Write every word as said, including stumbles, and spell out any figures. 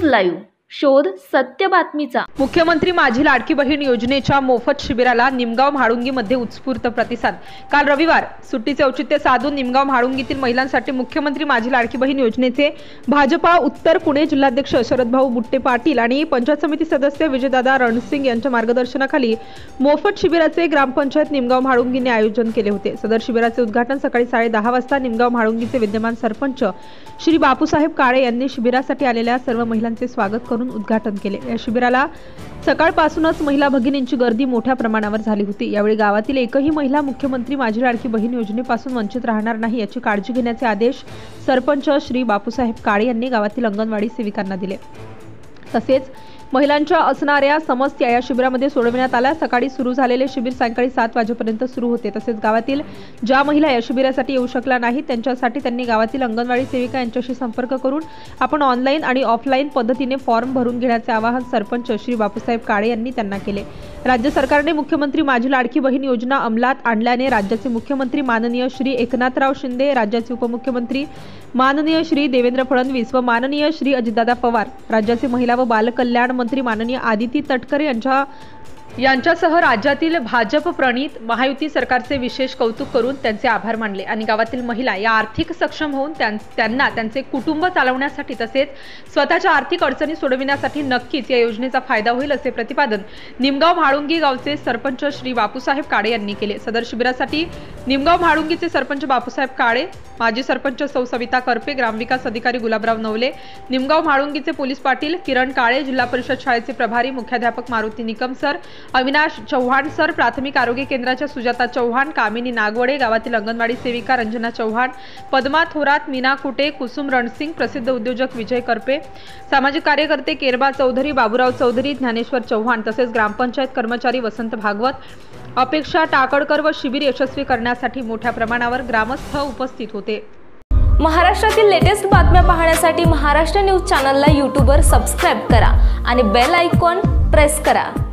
Live, शोध सत्य बातमीचा। मुख्यमंत्री माझी लाडकी बहीण योजनेच्या मोफत शिबिराला निमगाव म्हाळुंगीमध्ये उत्स्फूर्त प्रतिसाद। काल रविवार सुट्टीचे औचित्य साधून निमगाव म्हाळुंगीतील महिलांसाठी मुख्यमंत्री माझी लाडकी बहीण योजनेचे भाजपा उत्तर पुणे जिल्हाध्यक्ष शरदभाऊ बुट्टे पाटील आणि पंचायत समिती सदस्य विजयदादा रणसिंग यांच्या मार्गदर्शनाखाली मोफत शिबिराचे ग्रामपंचायत निमगाव म्हाळुंगीने आयोजन केले होते। सदर शिबिराचे उद्घाटन सकाळी साडे दहा वाजता निमगाव म्हाळुंगीचे विद्यमान सरपंच श्री बापूसाहेब काळे यांनी शिबिरासाठी आलेल्या सर्व महिलांचे स्वागत करून उद्घाटन केले। या शिबिराला सकाळपासूनच महिला भगिनींची गर्दी मोठ्या प्रमाणावर झाली होती। यावेळी गावातील एकही महिला मुख्यमंत्री माझी लाडकी बहीण योजनेपासून वंचित राहणार नाही याची काळजी घेण्याचे आदेश सरपंच श्री बापूसाहेब काळे यांनी गावातील अंगणवाडी सेविकांना दिले। तसेच महिलांच्या असणाऱ्या समस्या या शिबिरामध्ये सोडविण्यात आल्या। सकाळी सुरू झालेले शिबिर सायंकाळी सात वाजेपर्यंत सुरू होते। तसेच गावातील ज्या महिला या शिबिरासाठी येऊ शकल्या नाहीत त्यांच्यासाठी त्यांनी गावातील अंगणवाडी सेविका यांच्याशी संपर्क करून आपण ऑनलाईन आणि ऑफलाईन पद्धतीने फॉर्म भरून घेण्याचे आवाहन सरपंच श्री बापूसाहेब काळे यांनी त्यांना केले। राज्य सरकारने मुख्यमंत्री माझी लाडकी बहीण योजना अंमलात आणल्याने राज्याचे मुख्यमंत्री माननीय श्री एकनाथराव शिंदे, राज्याचे उपमुख्यमंत्री माननीय श्री देवेंद्र फडणवीस व माननीय श्री अजितदादा पवार, राज्याचे महिला व बालकल्याण मंत्री माननीय आदिती तटकरे यांच्या यांच्यासह राज्यातील भाजप प्रणित महायुती सरकारचे विशेष कौतुक करून त्यांचे आभार मानले आणि गावातील महिला या आर्थिक सक्षम होऊन त्यांना त्यांचे कुटुंब चालवण्यासाठी तसेच स्वतःच्या आर्थिक अडचणी सोडविण्यासाठी नक्कीच या योजनेचा फायदा होईल असे प्रतिपादन निमगाव म्हाळुंगी गावचे सरपंच श्री बापूसाहेब काळे यांनी केले। सदर शिबिरासाठी निमगाव म्हाळुंगीचे सरपंच बापूसाहेब काळे, माजी सरपंच सौ सविता करपे, ग्रामविकास अधिकारी गुलाबराव नवले, निमगाव म्हाळुंगीचे पोलीस पाटील किरण काळे, जिल्हा परिषद शाळेचे प्रभारी मुख्याध्यापक मारुती निकम सर, अविनाश चव्हाण सर, प्राथमिक आरोग्य केंद्राच्या सुजाता चव्हाण, कामिनी नागवडे, गावातील अंगणवाडी सेविका रंजना चव्हाण, पद्मा थोरात, मीना कुटे, कुसुम रणसिंग, प्रसिद्ध उद्योजक विजय करपे, सामाजिक कार्यकर्ते केरबा चौधरी, बाबूराव चौधरी, ज्ञानेश्वर चव्हाण तसेच ग्रामपंचायत कर्मचारी वसंत भागवत, अपेक्षा टाकडकर व शिबिर यशस्वी करण्यासाठी मोठ्या प्रमाणावर ग्रामस्थ उपस्थित होते। महाराष्ट्रातील लेटेस्ट बातम्या पाहण्यासाठी महाराष्ट्र न्यूज चॅनलला यूट्यूबवर सबस्क्राइब करा आणि बेल आयकॉन प्रेस करा।